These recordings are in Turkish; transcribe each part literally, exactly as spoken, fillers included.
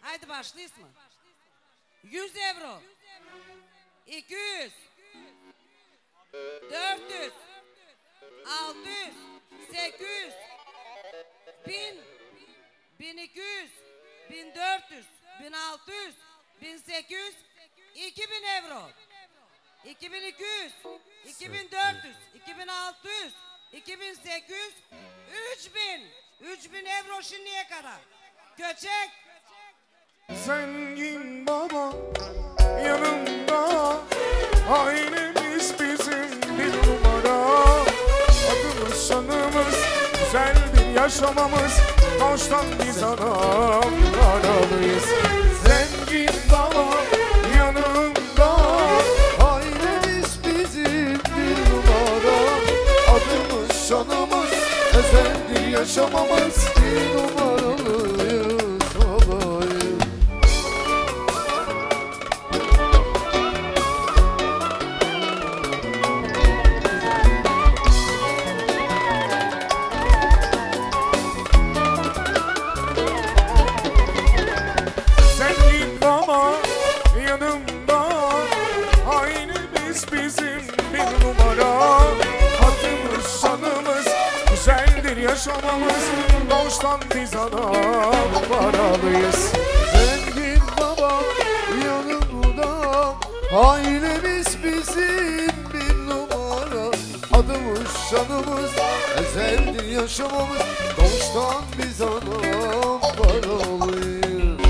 Haydi başlayız mı? yüz euro. iki yüz. dört yüz. altı yüz. sekiz yüz. bin. bin iki yüz. bin dört yüz. bin altı yüz. bin sekiz yüz. iki bin euro. iki bin iki yüz. iki bin dört yüz. iki bin altı yüz. iki bin sekiz yüz. üç bin. üç bin euro şimdiye kadar. Göçek. Zengin baba yanımda, ailemiz bizim bir numara. Adımız şanımız, güzeldir yaşamamız, doğuştan biz adam paralıyız. Zengin baba yanımda, ailemiz bizim bir numara. Adımız şanımız, özeldir yaşamamız, bir numaralıyız. Yaşamamız, doğuştan biz adam paralıyız. Zengin baba yanımda, ailemiz bizim bir numara. Adımız şanımız, ezeldir yaşamamız, doğuştan biz adam paralıyız.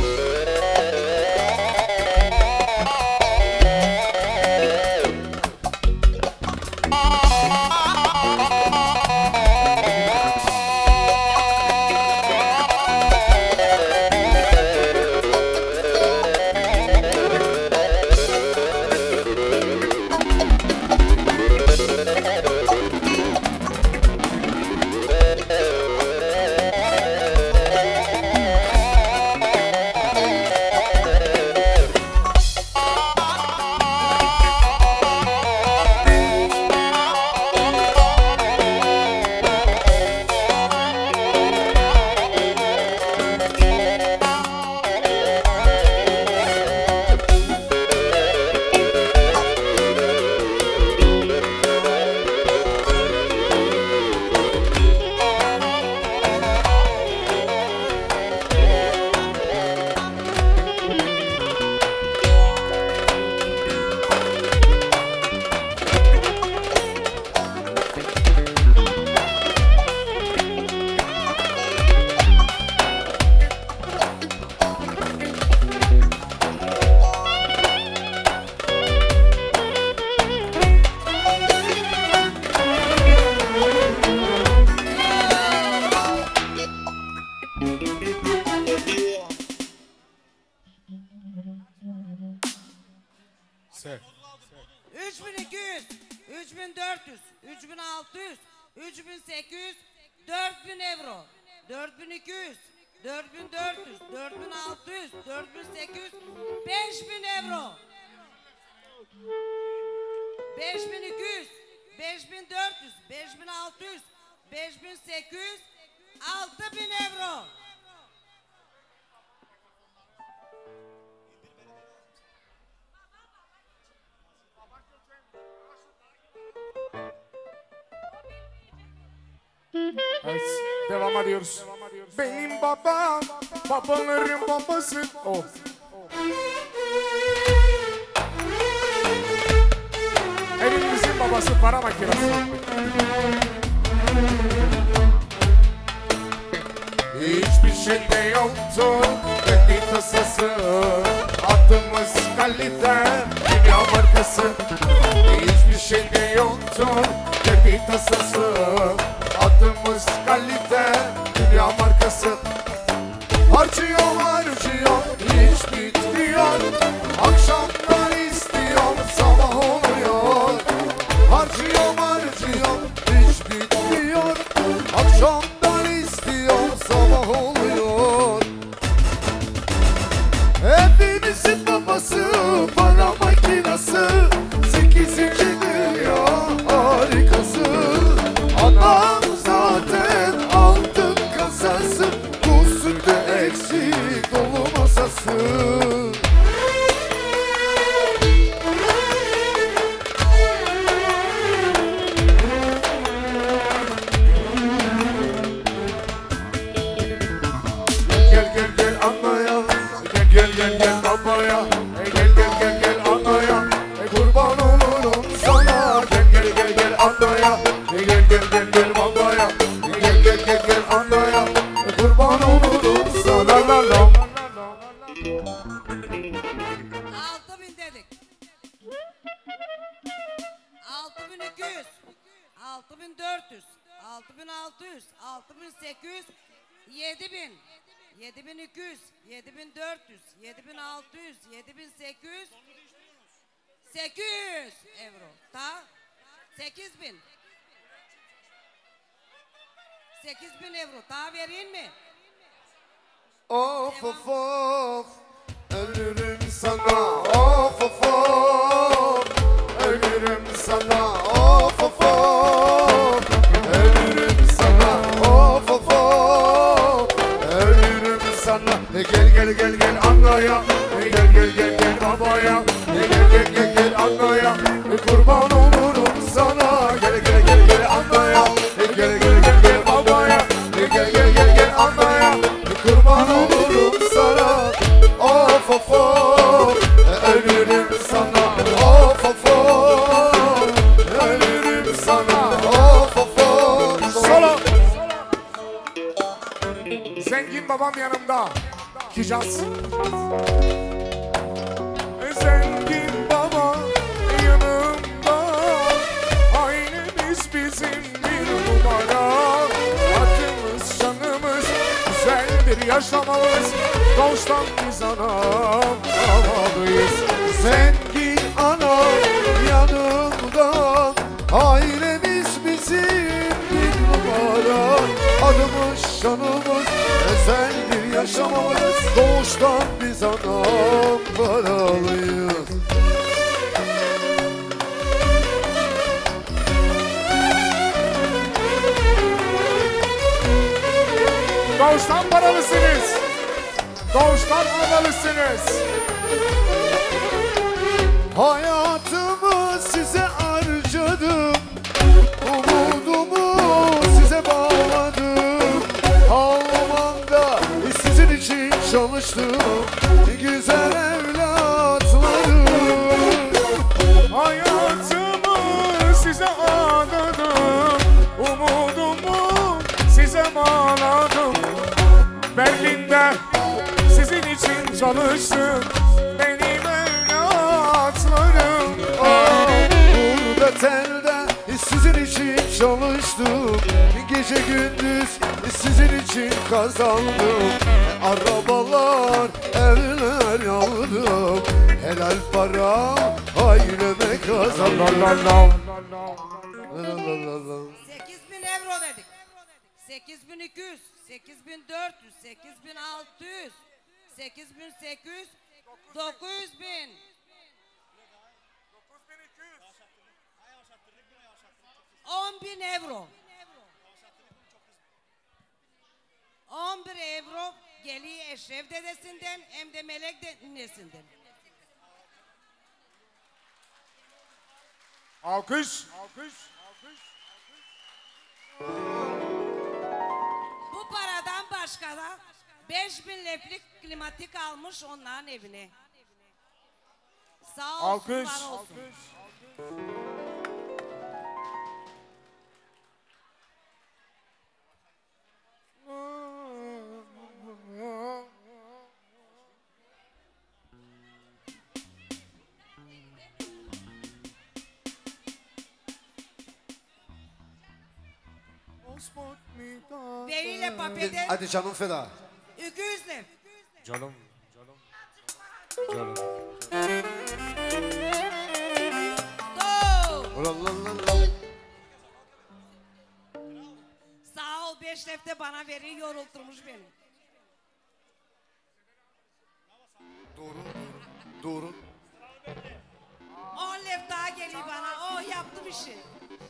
üç bin iki yüz, üç bin dört yüz, üç bin altı yüz, üç bin sekiz yüz, dört bin euro, dört bin iki yüz, dört bin dört yüz, dört bin altı yüz, dört bin sekiz yüz, beş bin euro, beş bin iki yüz, beş bin dört yüz, beş bin altı yüz, beş bin sekiz yüz, altı bin euro. Evet, devam ediyoruz. Benim babam, babaların babası. Oh. Evimizin babası para makinesi. Hiçbir şey de yoktu, kendi tasası. Adımız kalite, dünya markası. Hiçbir şey de yoktu, kendi tasası. Adımız kalite, dünya markası. Harcıyor harcıyor, hiç bitmiyor. Akşamlar istiyor, sabah oluyor. Harcıyor harcıyor, hiç bitmiyor. Akşamlar istiyor, sabah oluyor. Hepimizin babası para makinası. Sekizinci dünya harikası. Anam zaten altın kasası, bu sütte eksik dolu masası. altı yüz, altı bin sekiz yüz, yedi bin, yedi bin iki yüz, yedi bin dört yüz, yedi bin altı yüz, yedi bin sekiz yüz, sekiz yüz euro. Ta sekiz bin. sekiz bin euro. Ta vereyim mi? Of of of, ölürüm sana. Of of of, ölürüm sana. Of of of, ölürüm sana. Of of of, ölürüm sana. E gel gel gel gel anlaya, e gel gel gel gel babaya, e gel gel gel gel anlaya. E kurban olurum sana. Gel gel gel gel anlaya, e gel gel gel gel babaya, e gel gel gel gel anlaya. Kurban olurum sana. Of of of, ölürüm sana. Of of of, ölürüm sana. Of of of. Solo. Zengin babam yanımda. Hicaz. Zengin baba yanımda. Ailemiz bizim bir numara. Adımız canımız güzeldir yaşamamız. Doğuştan biz anam babalıyız. Zengin anam yanımda. Ailemiz bizim bir numara. Adımız şanımız özeldir yaşamamız. Doğuştan biz anam paralıyız. Doğuştan paralısınız. Doğuştan paralısınız. Hayatımı size harcadım. Umudumu size bağladım. Almanya'da sizin için çalıştım. Güzel evlatlarım. Hayatımı size adadım. Umudumu size bağladım. Berlin'de sizin için çalıştım. Benim evlatlarım. Oh, burada telde sizin için çalıştım. Gece gündüz sizin için kazandım. Arabalar, evler aldım. Helal para aileme kazandım. sekiz bin euro dedik. sekiz bin iki yüz, sekiz bin dört yüz, sekiz bin altı yüz, sekiz bin sekiz yüz, dokuz bin. on bin euro. on bir euro geliyor Eşref dedesinden hem de Melek dedesinden. Alkış. Alkış. Bu paradan başka da beş bin leplik klimatik almış onların evine. Sağ olsun, Alkış. var olsun. Veriyle papede Hadi canım feda. iki yüz lira. Canım. Canım. Doğu. Sağ ol, beş lefte bana veriyor, yorulturmuş beni. Doğru. Doğru. on lef daha geliyor bana. Oh, yaptım işi.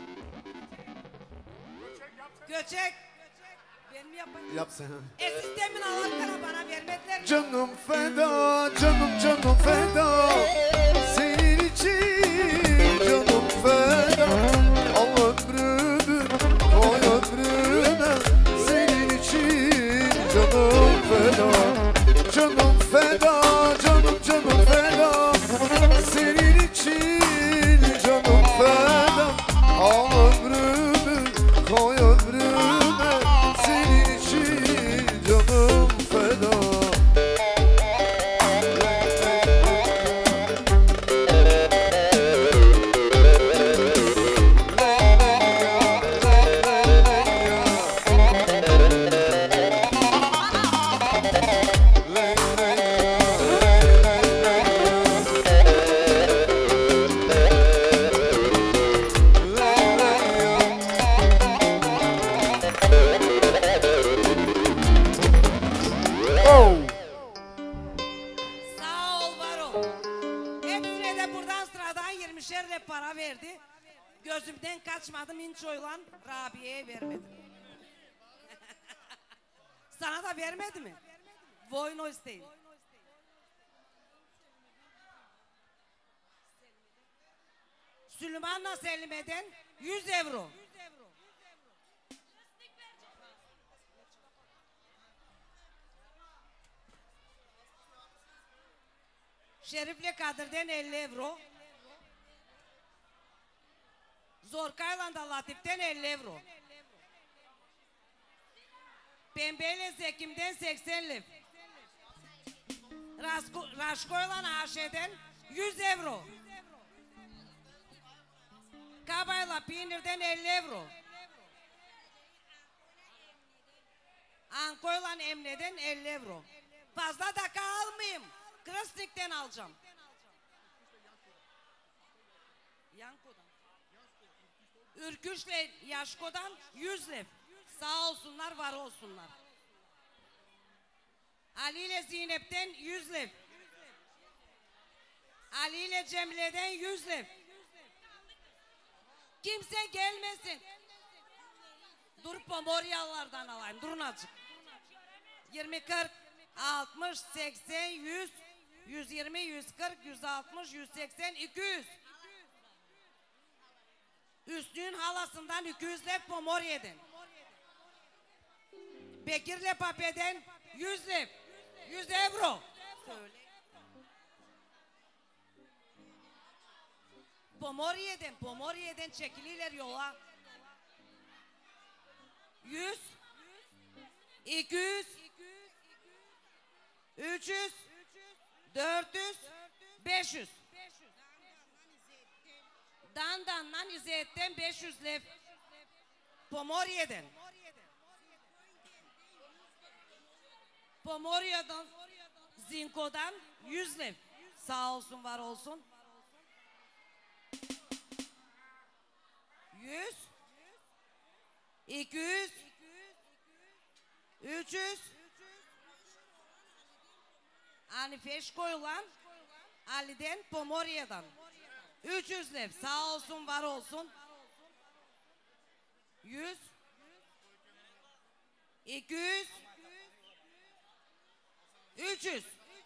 Göçek. Ben mi yapayım? Yap sen. E sistemin Allah'ına bana vermediler. Canım feda, canım canım feda. Senin için canım feda. Al ömrümü, koy ömrüme. Senin için canım feda. Canım feda, canım canım feda. Senin için canım feda. Al ömrümü, koy ömrüme. Senin için canım feda. para verdi. Gözümden kaçmadı, Minço'yla Rabia'ya vermedim. Sana da vermedi mi? Voyno isteyin. Süleyman'la Selime'den yüz euro. Şerif'le Kadir'den elli euro. Zorkay'la da Latif'ten elli euro. Pembe'yle Zekim'den seksen lif. Raşko'yla Aşe'den yüz euro. Kabayla Peynir'den elli euro. Anko'yla Emre'den elli euro. Fazla dakika almayayım. Krasnik'ten alacağım. Yanko'dan. Ürküş'le Yaşko'dan yüz lef. Sağ olsunlar, var olsunlar. Ali ile Zeynep'ten yüz lef. Ali ile Cemile'den yüz lef. Kimse gelmesin. Dur Pomoryalılardan alayım. Durun azıcık. yirmi, kırk, altmış, seksen, yüz, yüz yirmi, yüz kırk, yüz altmış, yüz seksen, iki yüz. Üstün halasından iki yüz lef Pomorya'dan. Bekir'le Pape'den yüz lef. yüz euro. Söyle. Pomorya'dan, Pomorya'dan çekililer yola. yüz, iki yüz, üç yüz, dört yüz, beş yüz. Dandan'dan İzzet'ten beş yüz lef. Pomorya'dan. Pomorya'dan, Zinko'dan yüz lef. Sağ olsun, var olsun. yüz, iki yüz, üç yüz. Anifeş koyulan Ali'den, Pomorya'dan üç yüz lef. Sağ olsun, var olsun. yüz, iki yüz, üç yüz.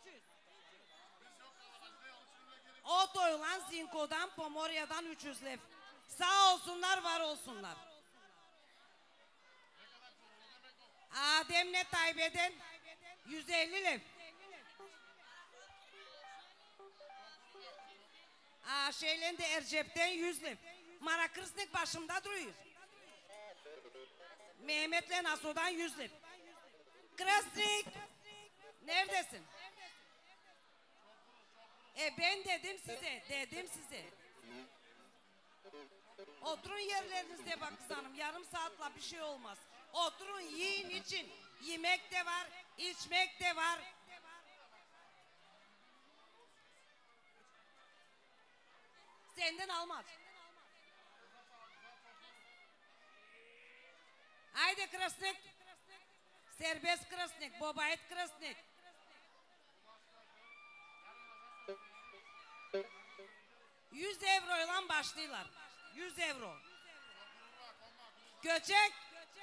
Otoylan Zinko'dan, Pomorya'dan üç yüz lef. Sağ olsunlar, var olsunlar. Adem'le Taybe'den yüz elli lef. Şeylen de Ercep'ten yüz lef. Marakırsnik başımda duruyor. Mehmet'le Nasu'dan yüz lef. Krasnik, neredesin? E ben dedim size, dedim size. Oturun yerlerinizde bak kız hanım, yarım saatle bir şey olmaz. Oturun, yiyin için. Yemek de var, içmek de var. Senden almaz. Haydi Krasnik. Serbest Krasnik, Bobayet Krasnik. yüz euroyla başlıyorlar. yüz euro. Göçek.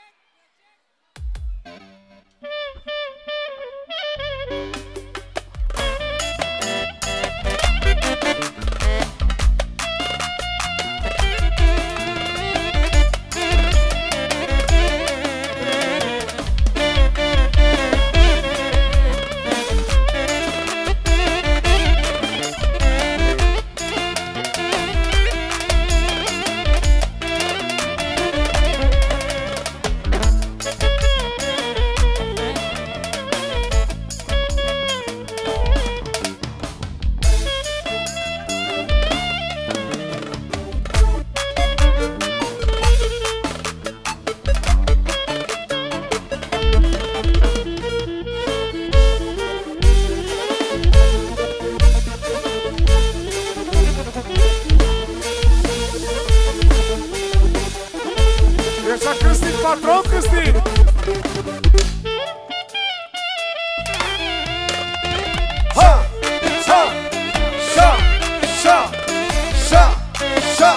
Patron Cristi. Ha, şa, şa, şa, şa, şa.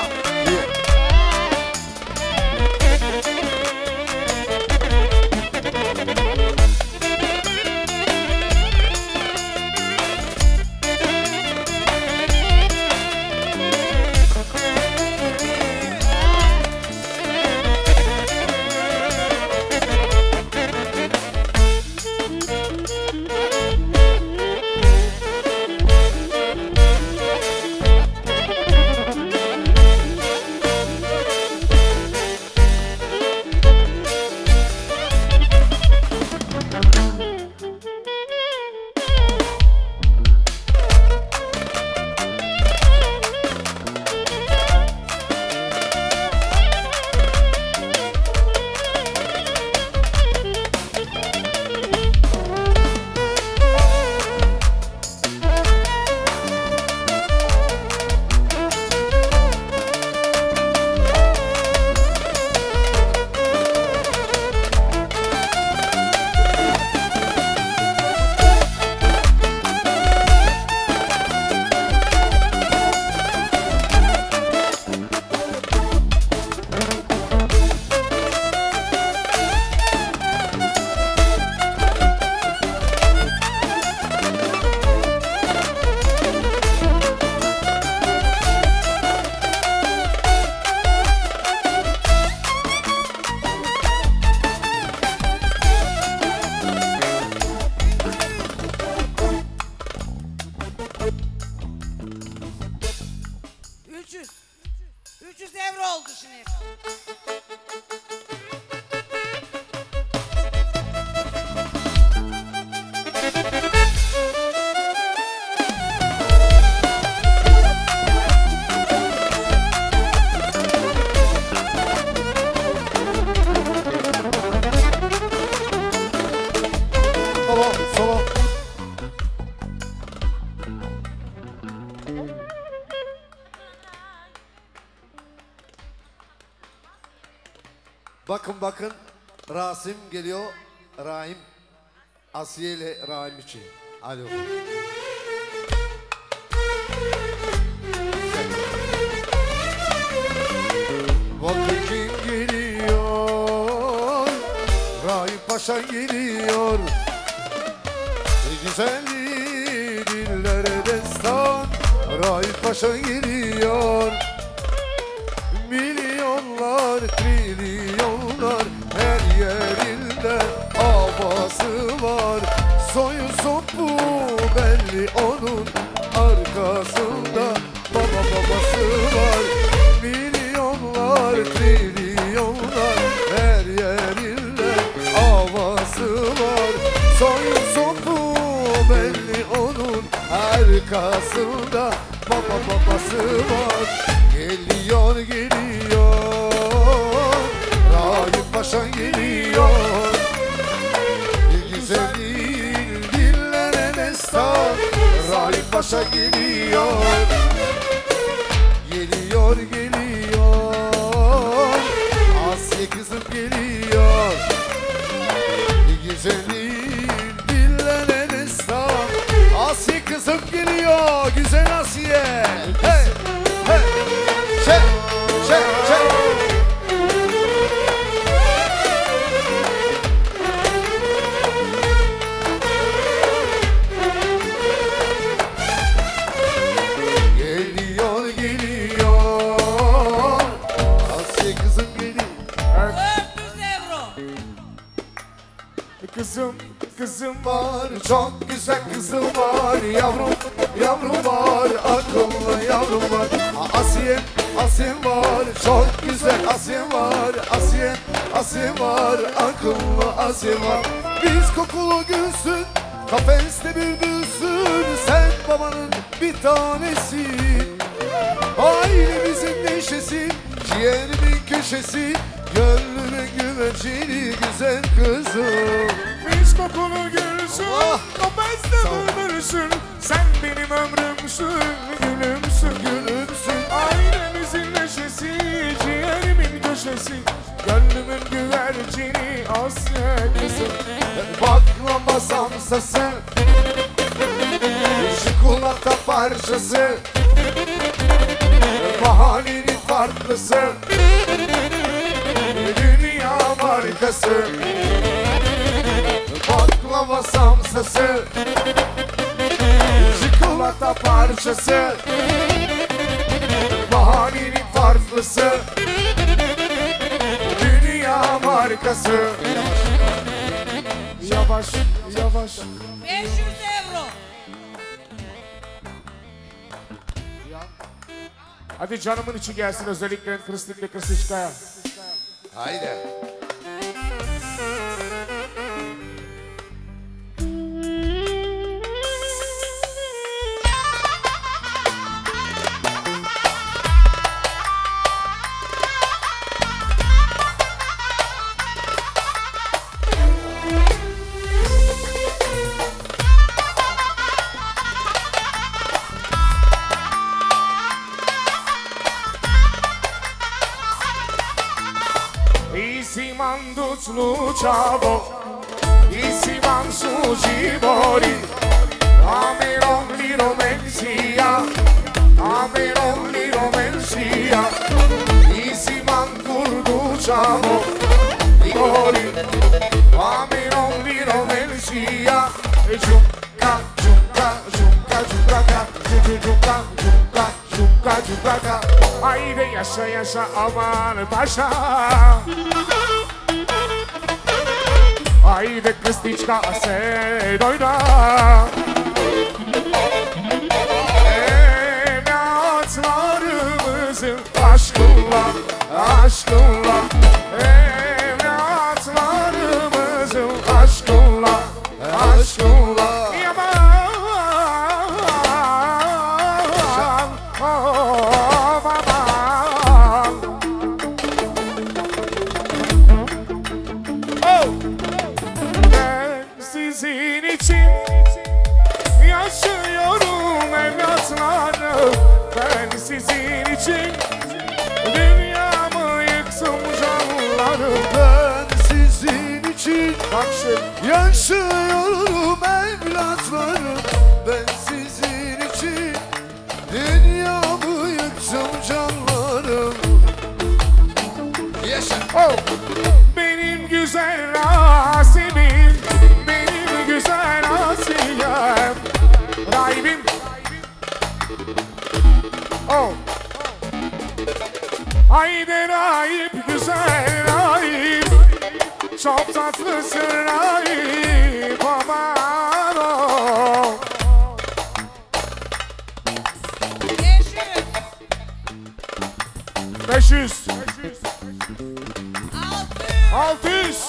bakın Rasim geliyor. Rahim. Asiye ile Rahim için. Hadi bakalım. Bakın kim geliyor. Rahim Paşa geliyor. Güzelliği dillere destan. Rahim Paşa geliyor. Milyonlar, trilyonlar her yerinde havası var. Soyu sopu belli onun arkasında baba babası var. Milyonlar, trilyonlar her yerinde havası var. Soyu sopu belli onun arkasında baba babası var. Geliyor geliyor Rahim Paşa geliyor. Güzelliğin dillere destan Rahim Paşa geliyor. Geliyor geliyor Asiye kızım geliyor. Güzelliğin dillere destan Asiye kızım geliyor. Güzel Asiye. Hey hey. Çek, çek, çek. Geliyor, geliyor. Asiye kızım geliyor. dört yüz euro. Kızım, kızım var, çok güzel kızım var. Yavrum, yavrum var, akıllı yavrum var. Asiye, Asiye var, çok güzel Asiye var. Asiye, Asiye var, akıllı Asiye var. Biz kokulu gülsün, kafeste bülbülsün. Sen babanın bir tanesin. Ailemizin neşesi, ciğerimin köşesi. Gönlümün güvercini güzel kızım. Biz kokulu gülsün, kafeste bülbülsün. Sen benim ömrümsün, gülümsün, Gülümsün. ailemizin neşesi, ciğerimin köşesi. Gönlümün güvercini Asya kızım. Baklava samsası, çikolata parçası, mahallenin farklısı, dünya markası. Baklava samsası, çikolata parçası, mahallenin farklısı, dünya markası. Yavaş, yavaş. beş yüz euro. Hadi canımın içi gelsin, özellikle Kristik ve Kristişka'ya. Haydi. Isiman dutlu čavo, isiman suđi bori. Amerom liro mensija, amerom liro mensija. Isiman kurdu čavo, bori. Amerom liro mensija. Čuka, čuka, čuka, čukaka, čuka, čuka, čuka, čukaka. Haydi yaşa yaşa aman paşa. Haydi Kristička se dojda. Evlatlarımızın aşkınla, aşkınla. Evlatlarımızın aşkınla, aşkınla. Yaman. Sizin için yaşıyorum evlatlarım. Ben sizin için dünyamı yıktım canlarım. için Bak şimdi. yaşıyorum evlatlarım. Ben sizin için dünyamı yıktım canlarım. Yaşa. Oh. Benim güzel Rasim'im, benim güzel Asiyem. Rahibim. Oh. Haydi rahip, güzel rahip, çok tatlısın rahip, aman oh. beş yüz. Beş yüz. Altı yüz. Altı yüz.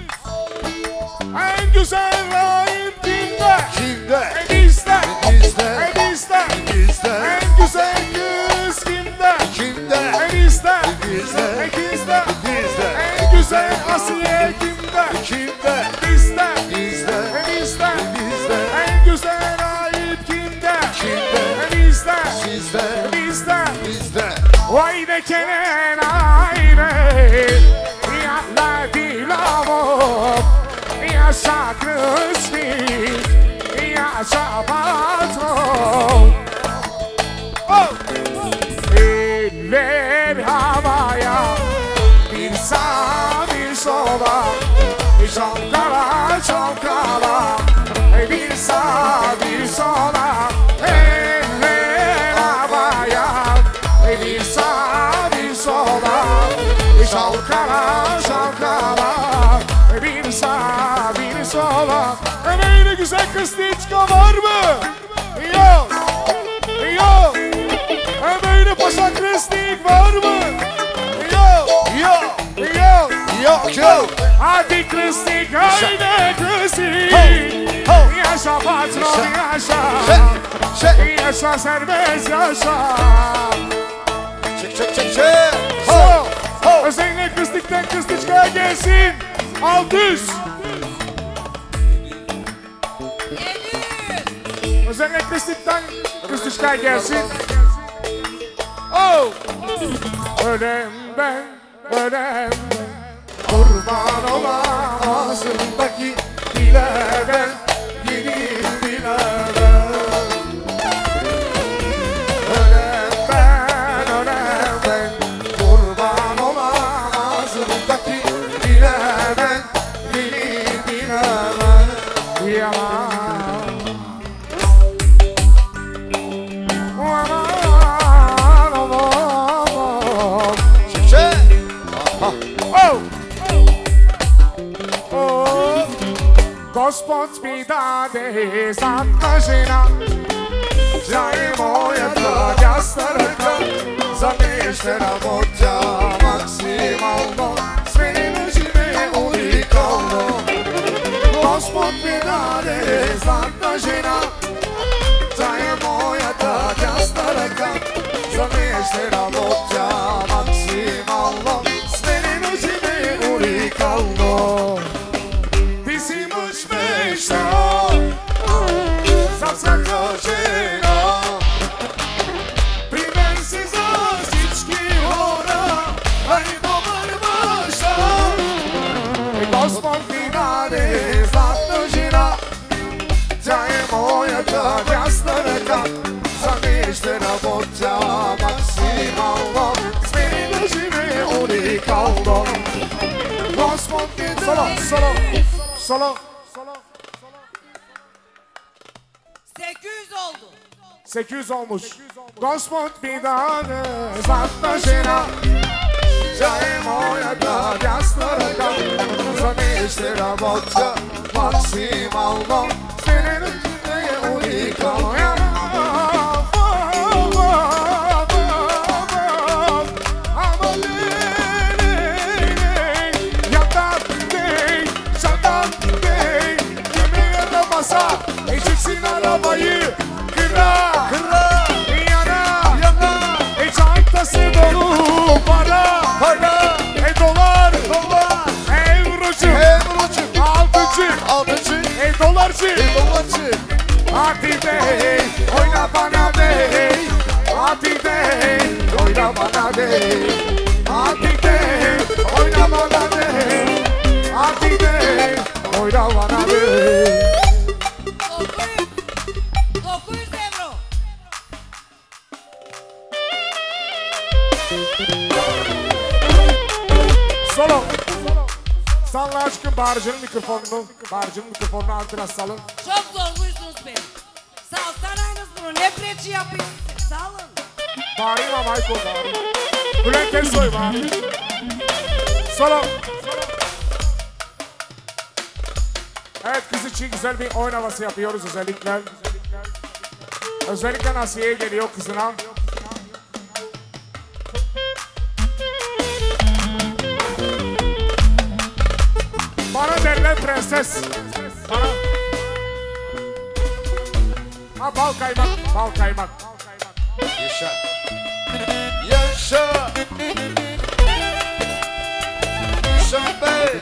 En güzel rahip kimde? Kimde? Bizde. Bizde. Bizde. Bizde. En güzel kız kimde? Kimde? Bizde. Bizde. Bizde. Bizde. En güzel Asiye kimde? Kimde? Bizde. Bizde. Bizde. Bizde. En güzel rahip kimde? Kimde? Bizde. Sizde. Bizde. Bizde. Vay de kenen ayne, ya la di lavo, ya sakrismi, ya sapatro. Oh! Eller havaya, bir sağa bir sola, çalkala çalkala, bir sağa bir sola, eller havaya, bir sağa bir sola, çalkala çalkala, bir sağa bir sola. Böyle güzel kıstiçka var mı? Yok, yok. Böyle paşa kristik var mı? Yok, Yok. yok. Yok yok. Hadi kristik, haydi kristik. Ho. Yaşa patron, yaşa. Çek. Yaşa serbest, yaşa. Çek çek çek çek. Ho, ho. Özellikle kristikten kristiçkaya gelsin. Altı yüz. yedi yüz. Özellikle kristikten kristiçkaya gelsin. Oh. Ölem ben, ölem ben. Kurban olam ağzımdaki dile ben, yedim dile ben. Ölem ben, ölem ben. Kurban olam ağzımdaki dile ben, yedim dile ben. Yalan. Aman, aman. Çek çek. Oh! Oh! Gospod mi dade zadnažena, Žaje moja draga starka, zamještena moća maksimalno, sve žive unikalno. Gospod mi dade zadnažena, Žaje moja draga starka, zamještena moća maksimalno, unikalno. Ti si muž mešta, za svaka žena, primer si za stički hora, a i dobar mašta. Gospod mi dade zlatna žena, tja je moja draga starka, zamještena moća maksimalno, smeni da žive unikalno. Gospod mi dade. Solo, solo, solo, solo. sekiz yüz oldu. sekiz yüz olmuş. Gospod mi dade zlatna žena, tja je moja draga starka, zamještena moća maksimalno, smeni da žive unikalno. Eşitsin arabayı kıra, Kıra. yana, Yana. E çantası dolu para, Para. E dolar, Dolar. Evrocu, Evrocu. altıcı, Altıcı. E dolarcı, Dolarcı. Hadi bey, oyna bana bey, hadi bey, oyna bana bey, hadi bey, oyna bana bey, Hadi de oyna bana de. dokuz yüz. dokuz yüz euro. Solo. Salla aşkım bağırıcının mikrofonunu. Bağırıcının mikrofonunu altına salın. Çok zorluyorsunuz beni. Salsanayınız bunu. Ne preçi yapıyorsunuz? Salın. Bağırayım ama Ayko bağırayım. Bülent Ersoy bağırayım. Solo. Evet, kız için güzel bir oyun havası yapıyoruz özellikle. Özellikle Asiye'ye geliyor kızına. Bana derler prenses. Bana. Ha, bal kaymak, bal kaymak. Yaşa. Yaşa. Yaşa be.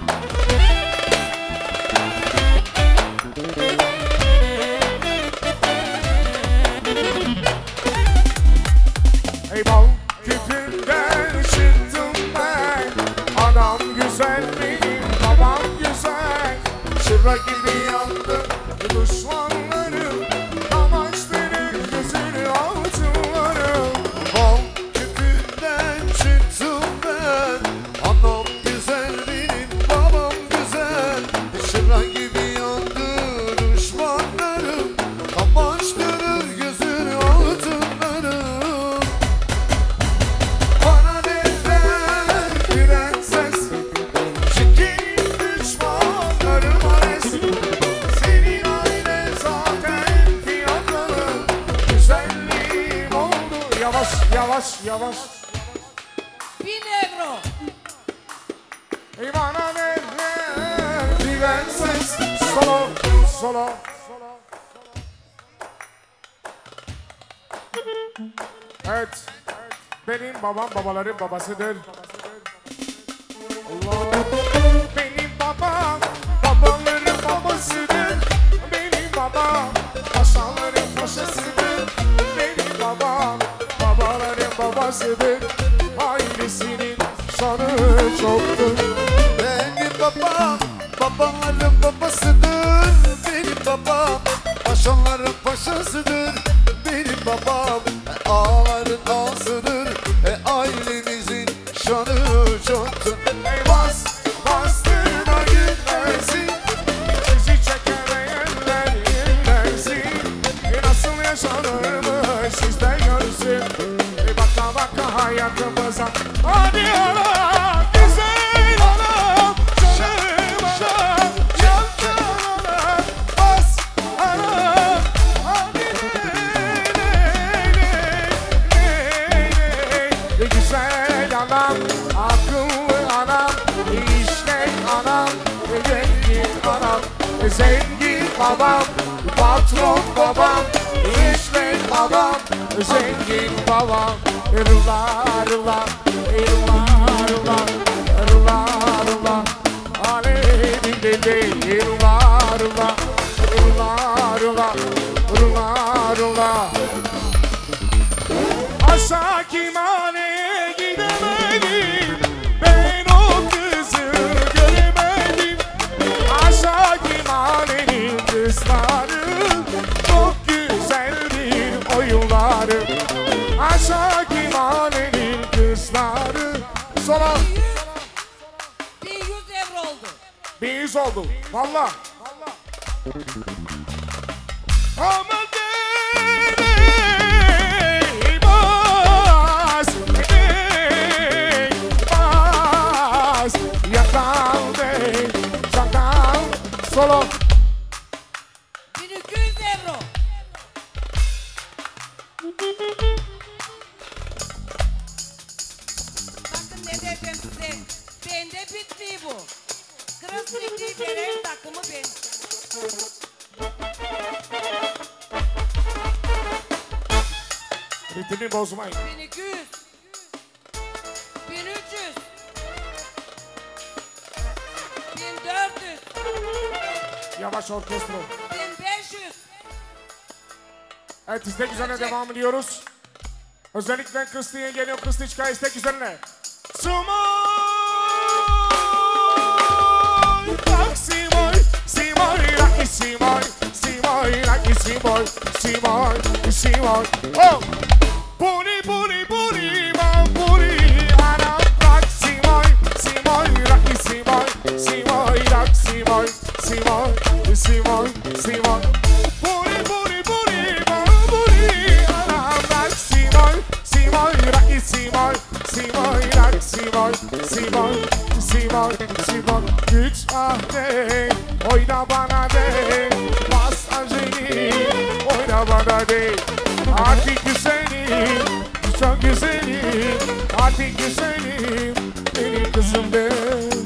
Ey bal küpünden çıktım ben. Anam güzel benim, babam güzel. Çıra gibi yandı düşmanlarım. Amaçları gözünü altınlarım. Bal küpünden çıktım ben. Anam güzel benim, babam güzel. Çıra gibi yandı düşmanlarım. Kamaştırır gözünü altınlarım. Bana derler prenses, çekil düşmanlarım ares. Senin aile zaten fiyakalı. Güzelliğim oldu. Yavaş yavaş yavaş. bin euro. Ey bana derler prenses. Solo solo. Evet. Benim babam babaların babasıdır. Allah. Benim babam babaların babasıdır. Benim babam paşaların paşasıdır. Benim babam babaların babasıdır. Ailesinin şanı çoktur. Benim babam babaların babasıdır. Benim babam paşaların paşasıdır. Benim babam ağaların ağasıdır. E ailemizin şanı çoktur. Ey bas, bastır da gitmesin. Bizi çekemeyenler yerlersin. E nasıl yaşanırmış siz de görsün. E baka baka hayatımıza. Hadi anam, güzel anam, canım anam, yandan anam, bas anam. Hadi ley ley ley ley ley. Güzel anam, akıllı anam, işlek anam, zengin anam, zengin babam, patron babam, işlek babam, zengin babam. Rıla rıla, rıla rıla, rıla rıla, aleyhi leyli, rıla rıla, rıla rıla, rıla rıla. Aşağı kimhaneye gidemedim, ben o kızı göremedim. Aşağı kimhanenin kızları çok güzeldir oyunları. Aşağı kimhanenin kızları. Sonra bin yüz euro oldu. bir yüz oldu. Valla. Ama ey bas, ey bas, yakal dey, çakal, solo. bin iki yüz euro. Bakın ne diyeceğim size. Bende bitmiyor bu. Kırıslıklı denen takımı ben. Ritmi bozmayın. bin iki yüz. bin üç yüz. bin dört yüz. Yavaş orkestra. bin beş yüz. Evet, istek üzerine devam ediyoruz. Özellikle Kıstı'ya geliyor. Kıstıçka istek üzerine. Sumo! Simoy, Simoy, Lucky Simoy, Simoy, Simoy. Oh! Puri, puri, puri, ma puri, anam bak Simoy, Simoy, Lucky Simoy, Simoy, Lucky Simoy, Simoy, Simoy, Simoy. Puri, puri, puri, ma puri, anam bak Simoy, Simoy, Lucky Simoy, Simoy, Lucky Simoy, Simoy, Simoy, Simoy. Güç ah de, oyna bana de, bas aceni, oyna bana de. Artık güzelim, çok güzelim, artık güzelim, benim kızım benim.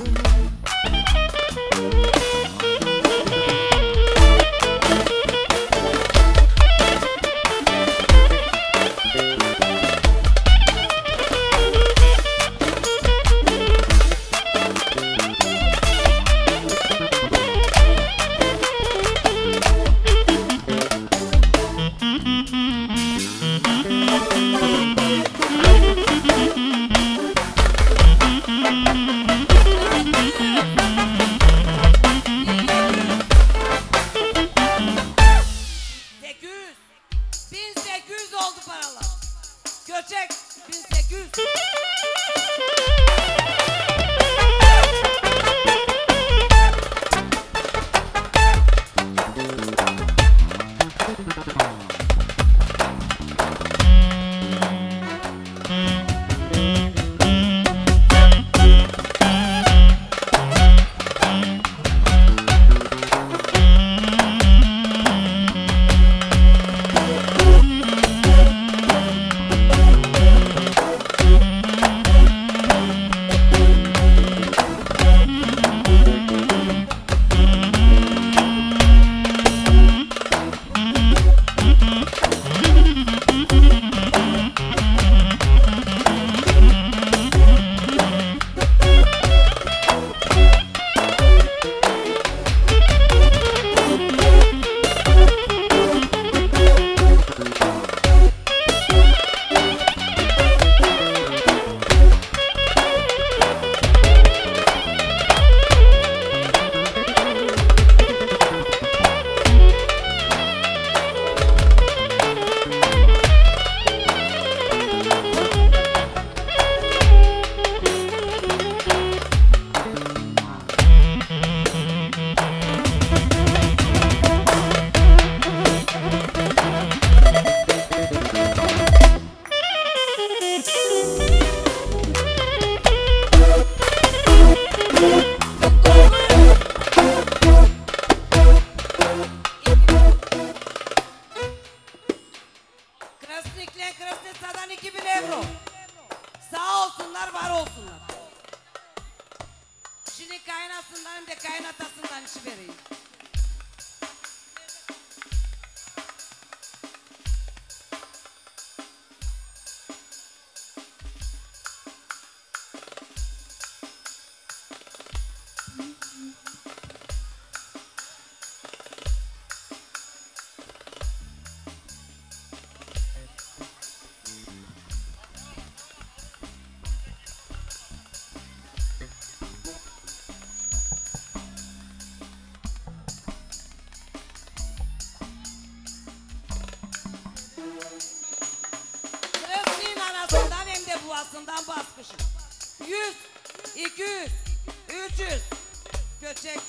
bin sekiz yüz oldu paralar. Göçek bin sekiz yüz. Krasnikle Krasnitsa'dan iki bin euro. Sağ olsunlar, var olsunlar. Şimdi kaynasından hem de kaynatasından işi vereyim. Krasnik'in anasından hem de buasından basmışım. Yüz, iki yüz, üç yüz. Göçek.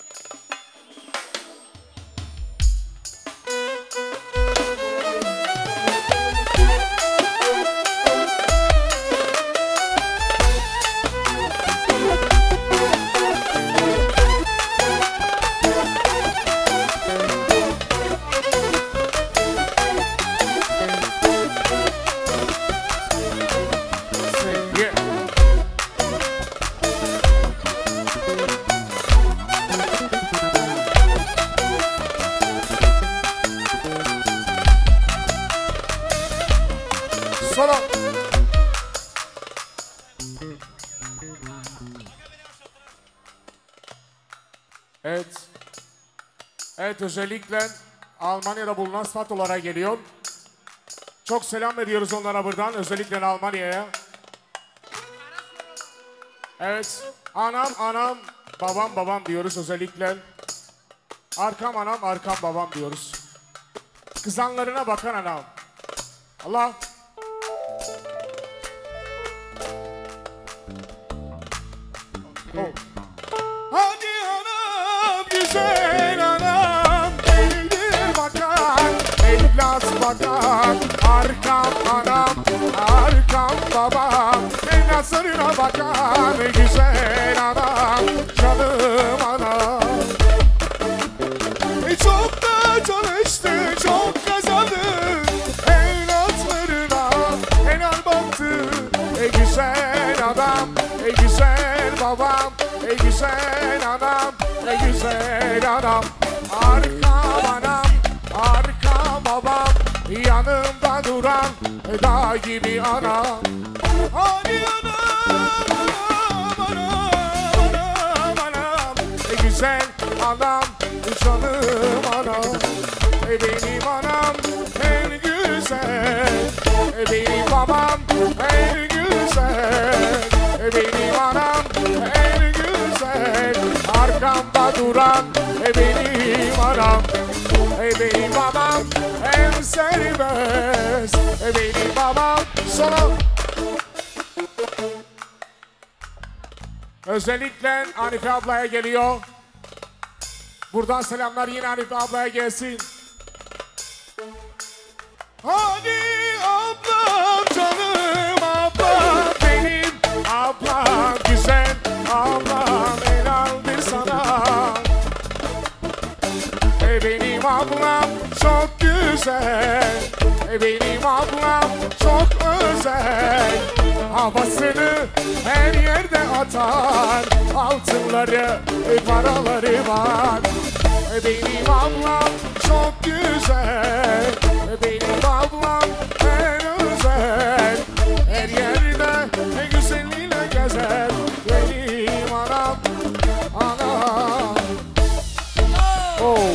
Yeah. Solo. Evet. Evet, özellikle Almanya'da bulunan Svatolara geliyor. Çok selam ediyoruz onlara buradan, özellikle Almanya'ya. Evet, anam anam, babam babam diyoruz özellikle. Arkam anam, arkam babam diyoruz. Kızanlarına bakan anam. Allah. Oh. Hadi anam, güzel anam, eline bakan, evlat bakan. Arkam anam, arkam babam, evlatlarına bakan, güzel anam, canım anam. Çok da çalıştı, çok kazandı, evlatlarına helal baktı. Ey güzel adam, ey güzel babam, ey güzel anam, ey güzel anam. Arkam anam, arkam babam, yanımda duran dağ gibi anam. Hadi anam, anam, anam, anam, ey güzel anam, canım anam, e benim anam en güzel, e benim babam en güzel, e benim anam en güzel. Arkamda duran e benim anam, e benim babam en serbest, e benim babam. Solo. Özellikle Hanife ablaya geliyor. Buradan selamlar yine Hanife ablaya gelsin. Hadi ablam, canım ablam, benim ablam, güzel ablam, helaldir sana. E benim ablam çok güzel, e benim ablam çok özel. Havasını her yerde atar, altınları, paraları var. E benim ablam çok güzel, e benim ablam en özel. Her yerde en güzelliğiyle gezer, benim anam, anam. Oh.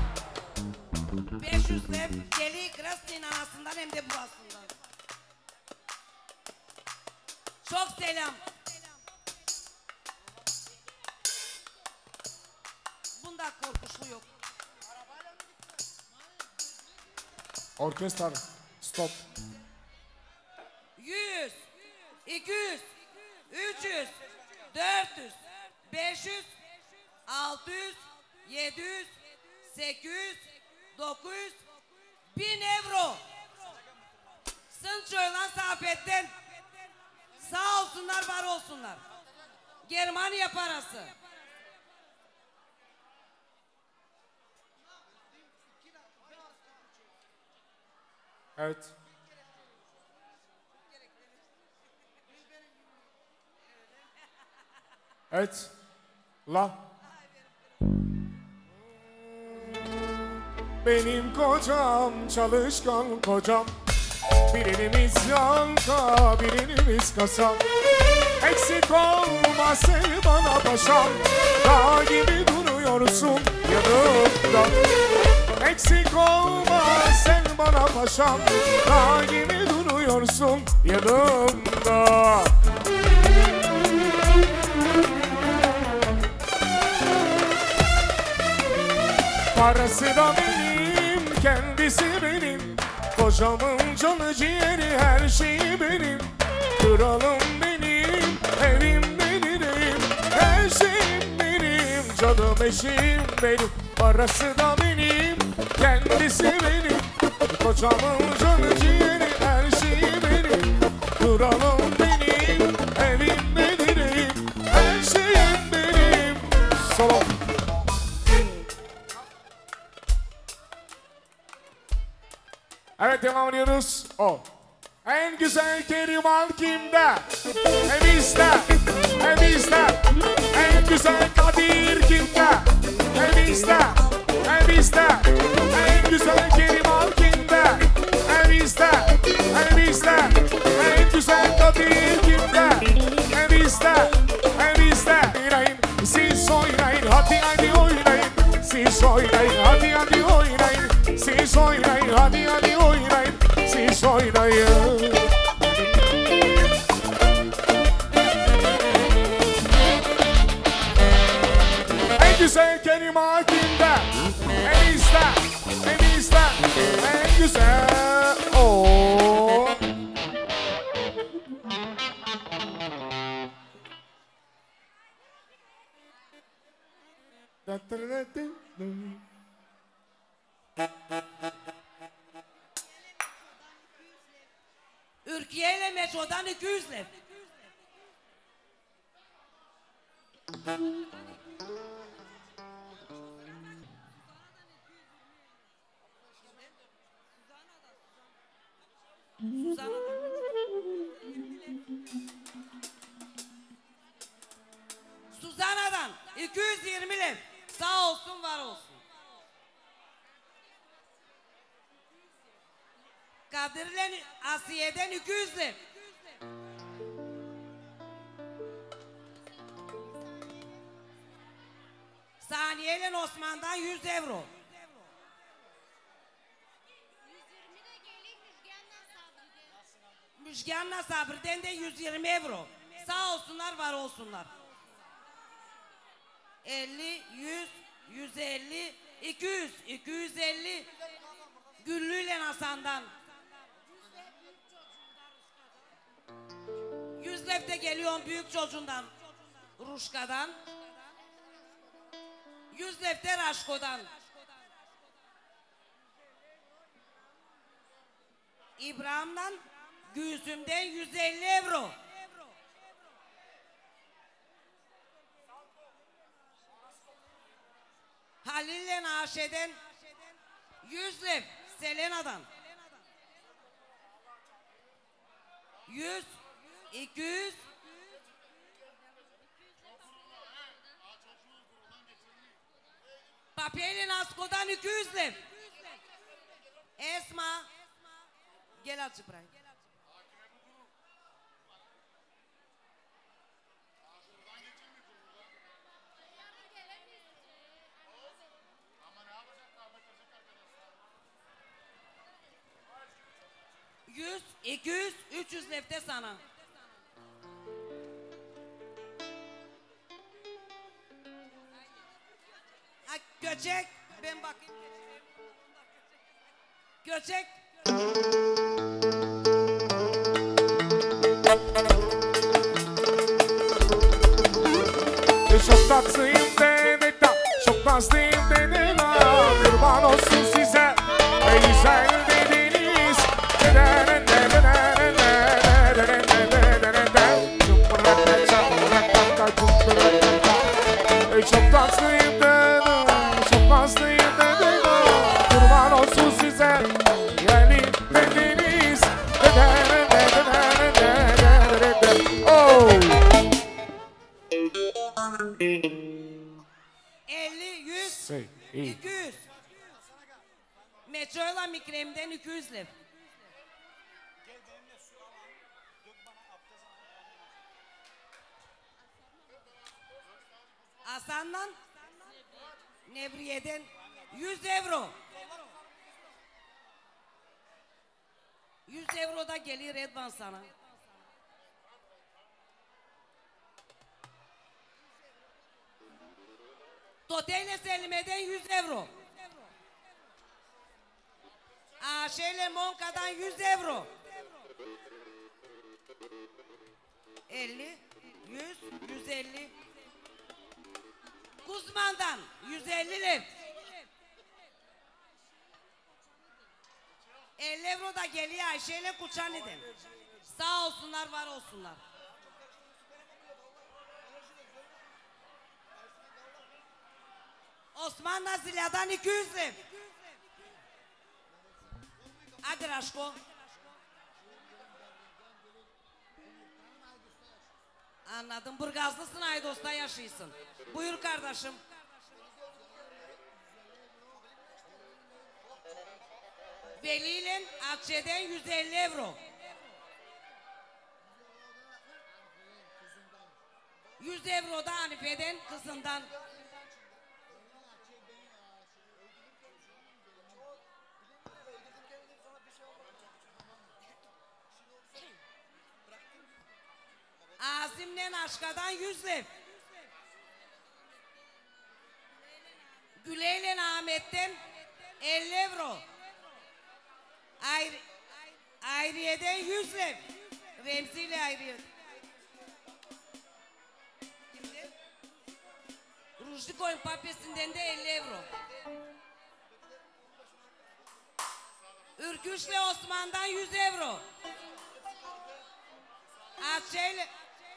beş yüz lep geli Krasni'nin anasından hem de babasından. Çok selam. Bunda korkuşu yok. Orkestra stop. Yüz, iki yüz, üç yüz, dört yüz, beş yüz, altı yüz, yedi yüz, sekiz yüz, dokuz yüz, bin euro. Sınçoylan Safet'ten sağ olsunlar, var olsunlar. Germanya parası. Evet. Evet. La. Benim kocam çalışkan kocam, bir elimiz yanka, bir elimiz kasa. Eksik olma sen bana paşam, dağ gibi duruyorsun yanımda. Eksik olma sen bana paşam, dağ gibi duruyorsun yanımda. Parası da benim, kendisi benim, kocamın canı ciğeri, her şeyi benim. Kralım benim, evim benim, her şeyim benim, canım eşim benim. Parası da benim, kendisi benim, kocamın canı ciğeri, her şeyi benim. Kralım benim, evim benim, her şeyim benim. Solo. Evet, devam ediyoruz. O. En güzel Keriman kimde? Emizde, Emizde. En güzel Kadir kimde? Emizde, Emizde. En güzel Keriman kimde? Emizde, Emizde. En güzel Kadir kimde? Emizde, Emizde. Oynayın, siz oynayın, hadi hadi oynayın. Siz oynayın, hadi hadi oynayın. Siz oynayın, hadi hadi oynayın. Siz oynayın. En güzel kelime kimde? Türkiye ile Metro'dan iki yüz lev. Suzana'dan iki yüz yirmi lev. Sağ olsun, var olsun. Kadir'le Asiye'den iki yüz lev. Saniye'yle Osman'dan yüz euro. Müjgan'la Sabri'den de yüz yirmi euro. Sağ olsunlar, var olsunlar. elli, yüz, yüz elli, iki yüz, iki yüz elli. Güllü ile Hasan'dan. yüz lefte geliyorum büyük çocuğundan. Ruşka'dan. yüz lefte Raşko'dan. İbrahim'den, Gülsüm'den yüz elli euro. Halil'le Naşe'den yüz lev. Selena'dan. yüz, iki yüz. Papel'in Asko'dan iki yüz lev. Esma. Gel açı burayı. yüz, iki yüz, üç yüz lefte sana. Ha, göçek. Ben bakayım. Göçek. Çok tatlıyım dedekta, çok tatlıyım dedekta. Kurban olsun size, ne güzel dediniz. Çok tatlıyım dedim, çok tatlıyım dedim. Kurban olsun size, yani dediniz. Oh! elli, yüz, iki yüz. Metroyla Mikrem'den iki yüz lev. Hasan'dan Nevriye'den yüz euro. yüz euro da gelir Redvan sana. Toteyle Selime'den yüz euro. Aşe'yle Monka'dan yüz euro. elli, yüz, yüz elli. Kuzman'dan yüz elli lev. elli euro da geliyor Ayşe'yle Kuçani'den. Sağ olsunlar, var olsunlar. Osman Nazilya'dan iki yüz lev. Hadi Raşko. Anladım. Burgazlısın, Aydos'ta yaşıyorsun. Buyur kardeşim. Veli ile Akçe'den yüz elli euro. yüz euro da Hanife'den kızından. Azim'le Aşka'dan yüz lev. Güleyle Ahmet'ten elli euro. Ayr Ayriye'den yüz lev. Remzi ile Ayriye. Rujdi Koyun Papyası'ndan da elli euro. Ürküş'le Osman'dan yüz euro. Açeyle.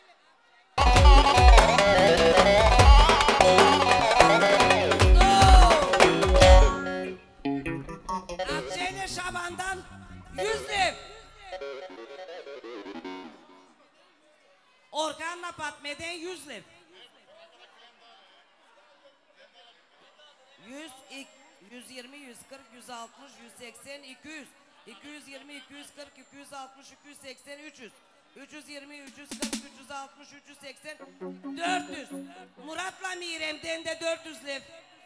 Açeyle Şaban'dan yüz lev. Organla Patme'den yüz lev. yüz, yüz yirmi, yüz kırk, yüz altmış, yüz seksen, iki yüz. iki yüz yirmi, iki yüz kırk, iki yüz altmış, iki yüz seksen, üç yüz. üç yüz yirmi, üç yüz kırk, üç yüz altmış, üç yüz seksen, dört yüz. Murat'la Mirem'den de dört yüz lev.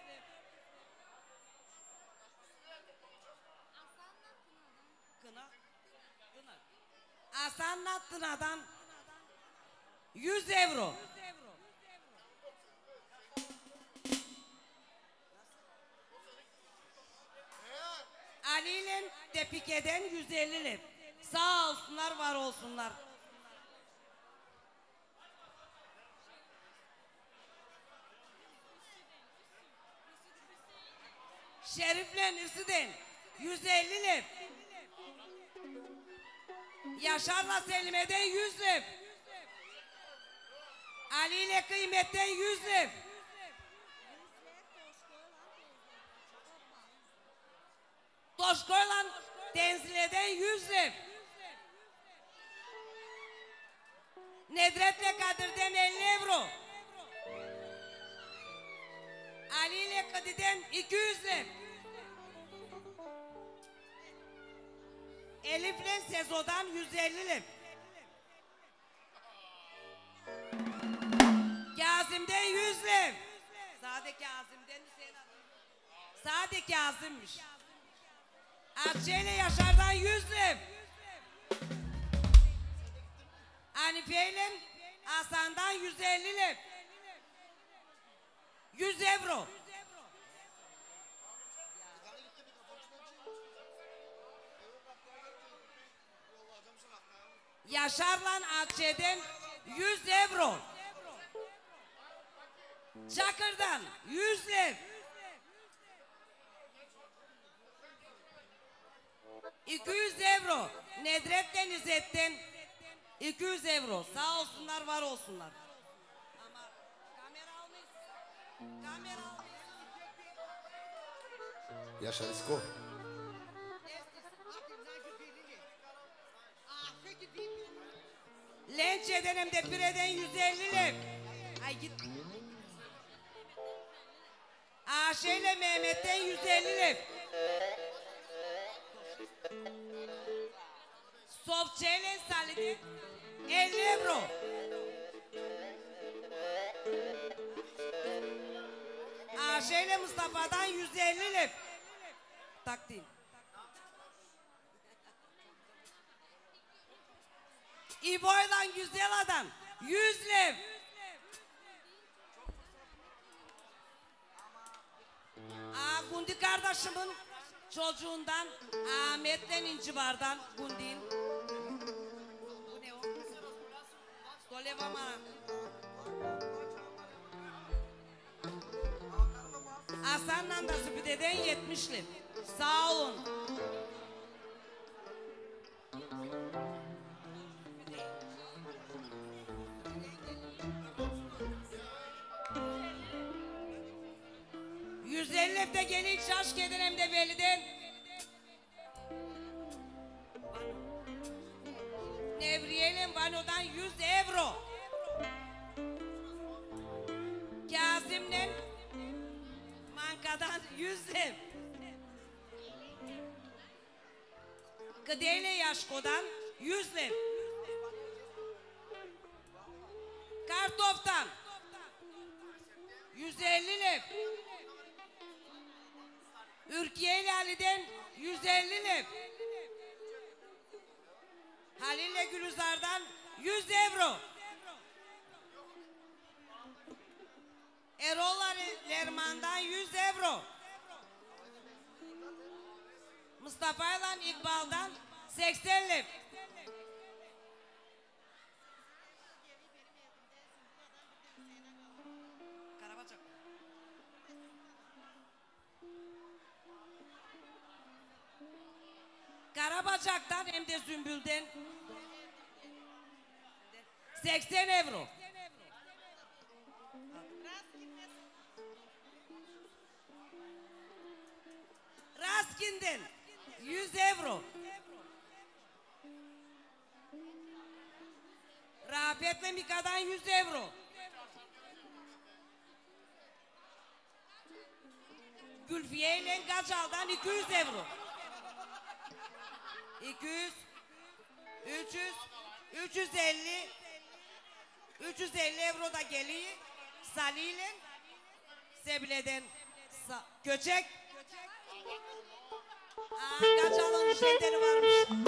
Kına. Kına. Hasan'la Tına'dan yüz euro. Ali ile Tepike'den yüz elli lev. Sağ olsunlar, var olsunlar. Şerif'le Nüsü'den yüz elli lev. Yaşar'la Selime'den yüz lev. Ali ile Kıymet'ten yüz lev. Toşko'yla Tenzile'den yüz lev. Nedret'le Kadir'den elli euro. Ali ile Kadir'den iki yüz lev. Elif'le Sezo'dan yüz elli lev. Kazım'dan yüz lev. Sade Kazım'dan Hüseyin abi. Sade Kazım'mış. Akçeyle Yaşar'dan yüz lev. Hanife'yle Hasan'dan yüz elli lev. yüz euro. Yaşar'la Akçe'den yüz euro. Çakır'dan yüz lev. iki yüz euro. Nedret'ten İzzet'ten iki yüz euro. Sağ olsunlar, var olsunlar. Ama kamera almayız. Kamera almayız. Yaşar İsko. Lençe'den hem de Pire'den yüz elli lev. Ay git. Ayşe'yle Mehmet'ten yüz elli lev. Sofçe'yle Salih'den elli euro. Ayşe'yle Mustafa'dan yüz elli lev. Takdim. İbo'yla Güzela'dan yüz lev. Aa, Gundi kardeşimin çocuğundan Ahmet'le İncibar'dan Gundi'nin. Bu ne o? Stolevama. Hasan'la da Sübüde'den yetmiş lev. Sağ olun. yüz elli lev de gelin şaş kedin hem de Veli'den. Nevriye'yle Vano'dan yüz euro. Kazım'le Manka'dan yüz lev. Kıdeyle Yaşko'dan yüz lev. Kartof'tan yüz elli lev. Ürkiye'yle Ali'den yüz elli lev. Halil'le Gülüzar'dan yüz euro. Erol'la Lerman'dan yüz euro. Mustafa'yla İkbal'dan seksen lev. Karabacak. Karabacak'tan hem de Zümbül'den seksen euro. Raskin'den yüz euro. Rafet'le Mika'dan yüz euro. Gülfiye ile Kaçal'dan iki yüz euro. iki yüz, üç yüz, üç yüz elli, üç yüz elli euro da geliyor. Salih ile Sebile'den Köçek. Aa, Kaçal'ın şeyleri varmış.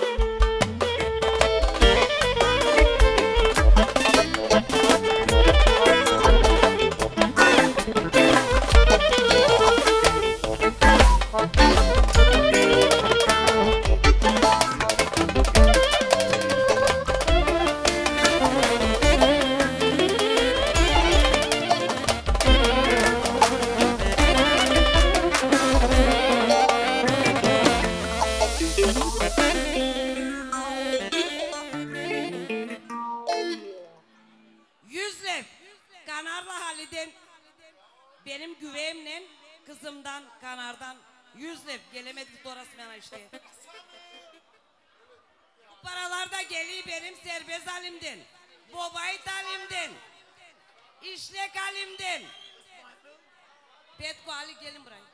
Benim güveğimle kızımdan Kanar'dan yüz lev gelemedik orası bana işte. Bu paralar da geliyor benim serbest halimden, bobayit halimden, işlek halimden. Betko Ali gelin buraya.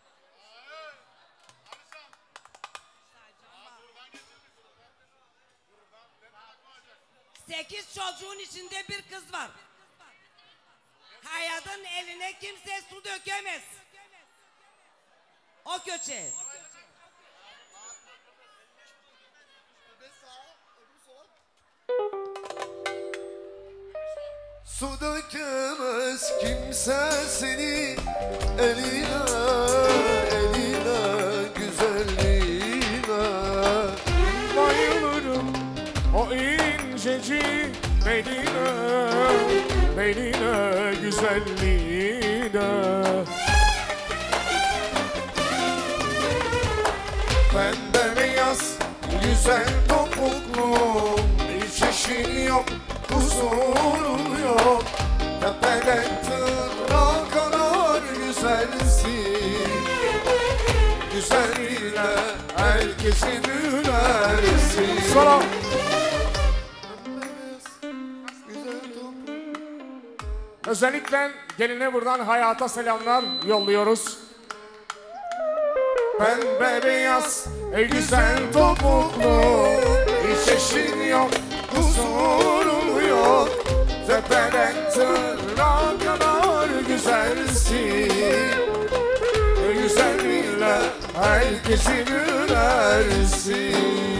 Sekiz çocuğun içinde bir kız var. Hayatın eline kimse su dökemez. O köçe. Su dökemez kimse senin eline, eline, güzelliğine. Bayılırım o inceci beline, beline, güzelliğine. Pembe beyaz, güzel topuklu, hiç eşin yok, kusurun yok. Tepeden tırnağa kadar güzelsin, güzelliğine herkesi gülersin. Sana özellikle geline buradan hayata selamlar yolluyoruz. Pembe beyaz, ey güzel topuklu, hiç eşin yok, kusurun yok. Tepeden tırnağa kadar güzelsin, güzelliğinle herkesi gülersin.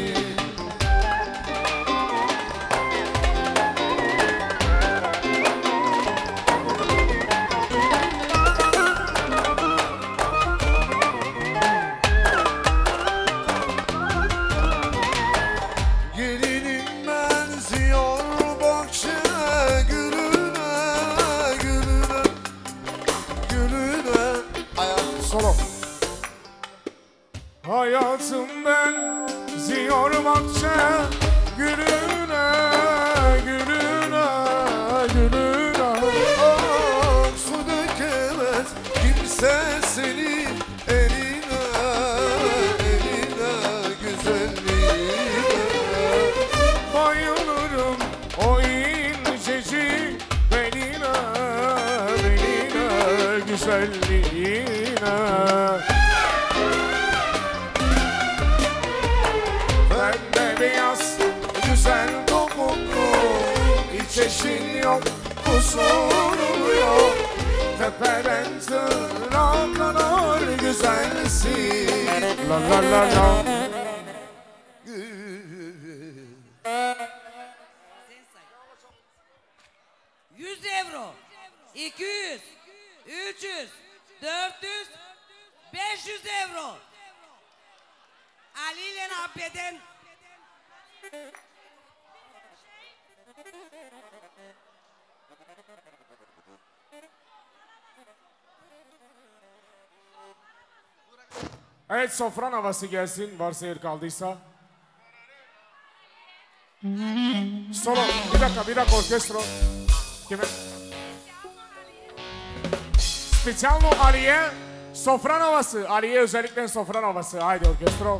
Hayatım ben ziyor bahçe gülüne, gülüne, gülüne. Ah, su dökemez kimse seni eline, eline, güzelliğine. Bayılırım o inceci beline, beline, güzelliğine. Beyaz, güzel topuklu, hiç eşin yok, kusurun yok. Tepeden tırnağa kadar güzelsin. La la la la. Yüz euro, iki yüz, üç yüz, dört yüz, beş yüz euro. Ali ile Abed'en Evet, sofran havası gelsin varsa yer kaldıysa. Solo. Bir dakika, bir dakika orkestro. Kime? Specijalno Aliye, sofran havası. Aliye özellikle sofran havası. Haydi orkestro.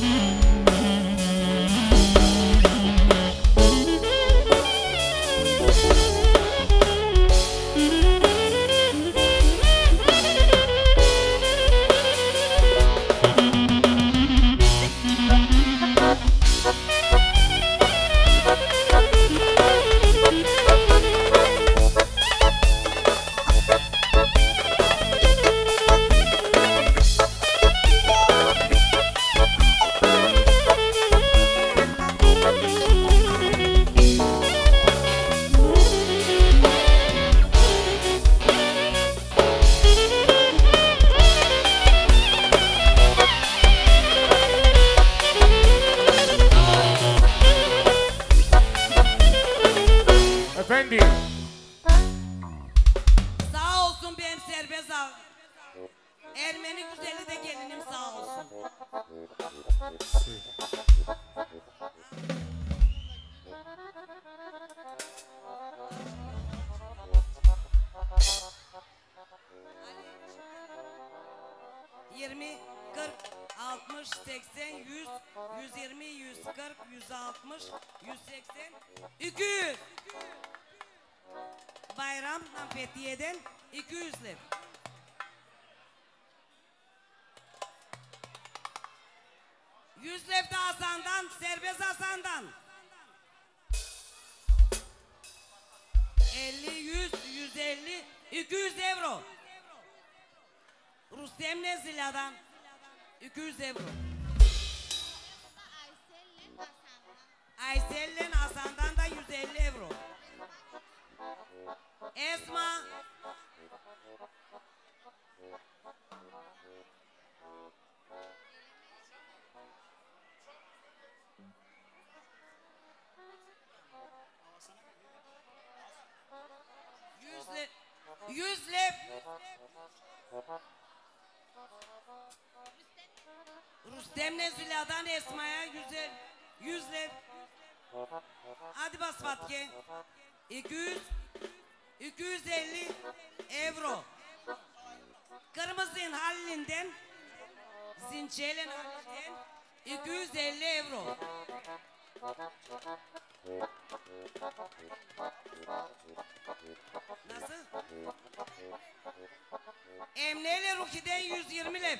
Sağ olsun benim serbest al. Ermeni güzeli de gelinim sağ olsun. Yirmi, kırk, altmış, seksen, yüz, yüz yirmi, yüz kırk, yüz altmış, yüz seksen, iki yüz. Bayramdan Fethiye'den iki yüz lira. yüz lira da Hasan'dan, serbest Hasan'dan. elli, yüz, yüz elli, iki yüz euro. Rustem Nezila'dan iki yüz euro. Aysel'le Hasan'dan da yüz elli euro. Esma yüz lira yüz lira Rustem Nezila'dan Esma'ya yüz yüz lira. Hadi bas Fatke. iki yüz iki yüz elli euro. Kırmızı'nın Halil'inden Zinçel'in Halil'inden iki yüz elli euro. Nasıl? Emne ile Ruki'den yüz yirmi lira.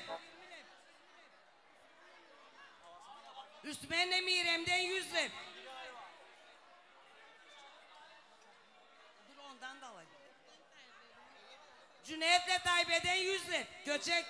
Üsmen'le Mirem'den yüz lira. Dur ondan da alayım. Cüneyt'le Taybe'den yüz lira. Göçek.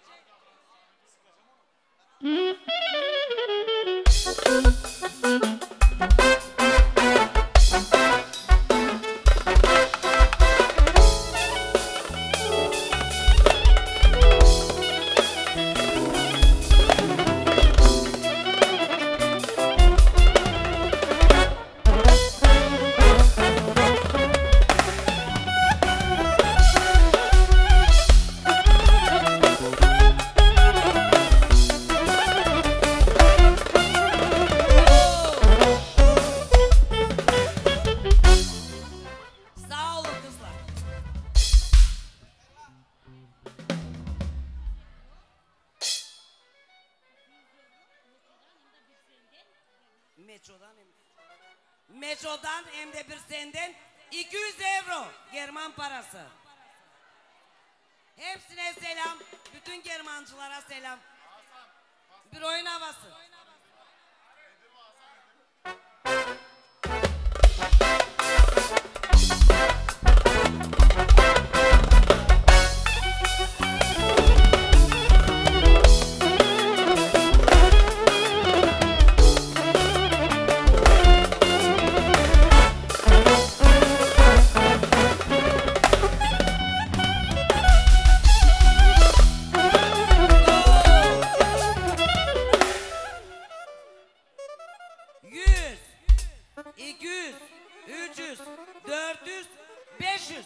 Metro'dan hem, Metro'dan hem de bir senden iki yüz euro German parası. Hepsine selam. Bütün Germancılara selam. Bir oyun havası. iki yüz, üç yüz, dört yüz, beş yüz.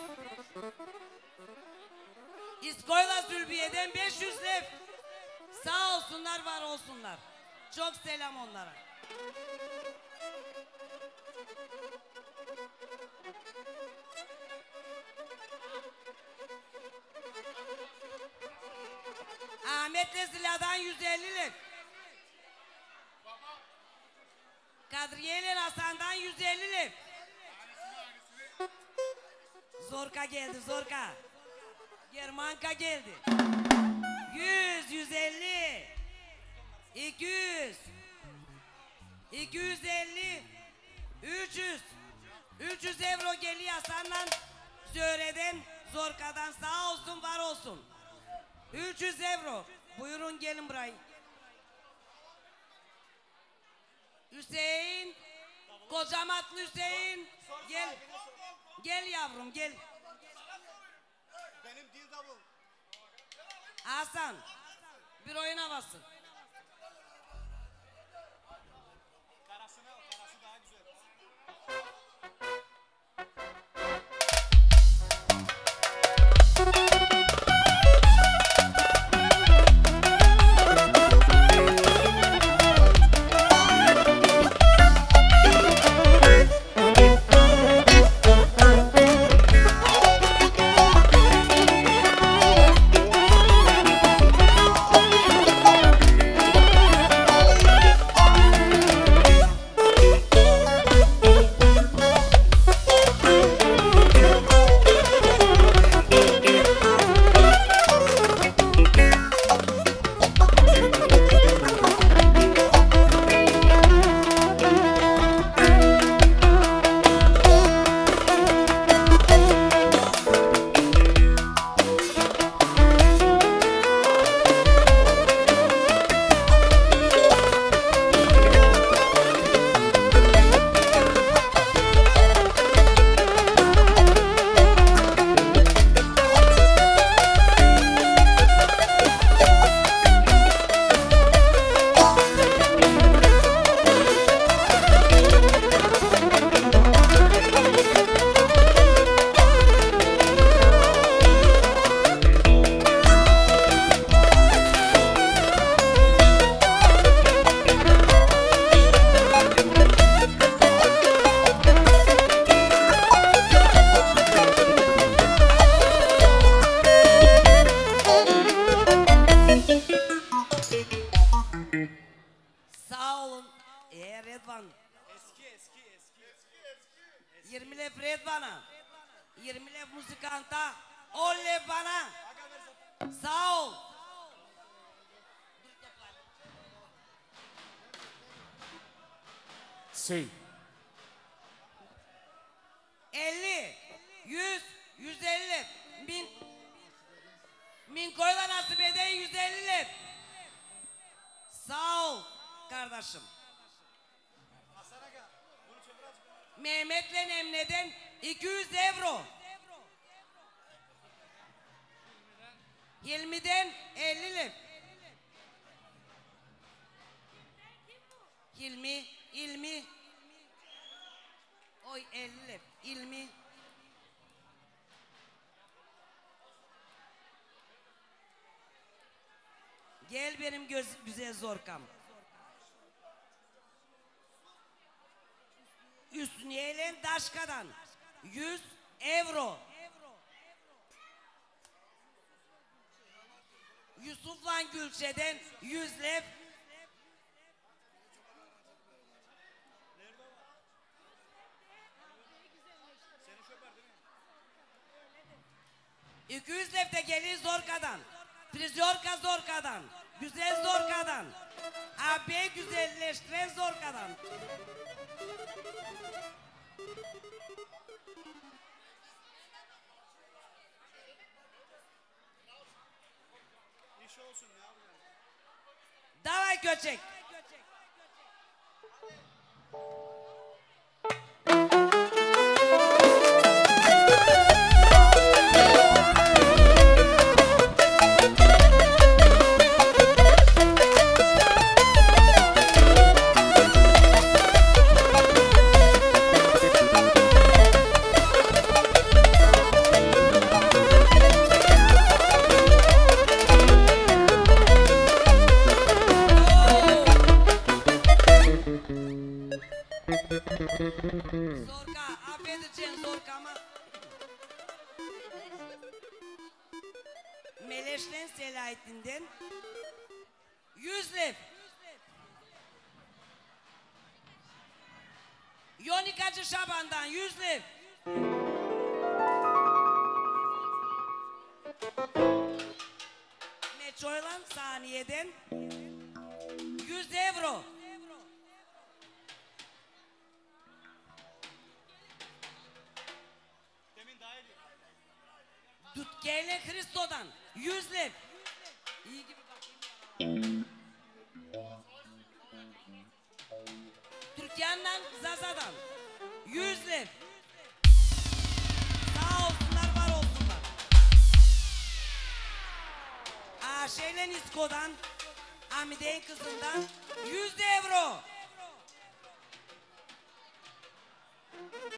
İskoyla Zülbiye'den beş yüz lira. Sağ olsunlar, var olsunlar. Çok selam onlara. Ahmet'le Zila'dan yüz ellilik. Kadriye ile Hasan'dan yüz ellilik. Zorka geldi, Zorka. Germanka geldi. Yüz, yüz elli. İki yüz. İki yüz elli. Üç yüz. Üç yüz euro geliyor Hasan'dan, Zöhre'den, Zorka'dan. Sağ olsun, var olsun. Üç yüz euro. Buyurun gelin buraya. Hüseyin. Kocamatlı Hüseyin. Gel. Gel yavrum gel. Benim dil davul. Hasan. Bir oyun havası. Karasını al, karası daha güzel. Şey. elli, yüz, yüz elli, bin, bin koyla nasip eden yüz elli. Sağ ol kardeşim. Mehmet'le Emre'den iki yüz euro. Hilmi'den elli. Hilmi, İlmi. Oy elli. İlmi. Gel benim göz, güzel Zorkam. Üstüneyle Daşka'dan yüz euro. Yusuf'la Gülçe'den yüz lev. iki yüz lev de gelir Zorka'dan. Frizyorka Zorka'dan. Güzel Zorka'dan. Abi güzelleştiren Zorka'dan. İş olsun ya. Davay Köçek. Zorka, affedeceğim Zorka ama Meleşlen Selahattin'den yüz lev. Yonikacı Şaban'dan yüz lev. Meçoylan Saniye'den yüz euro. Demin dahil. Dutkeyle Hristo'dan yüz lev. İyi gibi bakayım. Türkiye'den Zaza'dan yüz lev. Sağ olsunlar, var olsunlar. Ayşe'yle Nisko'dan, Hamide'nin kızından yüz euro.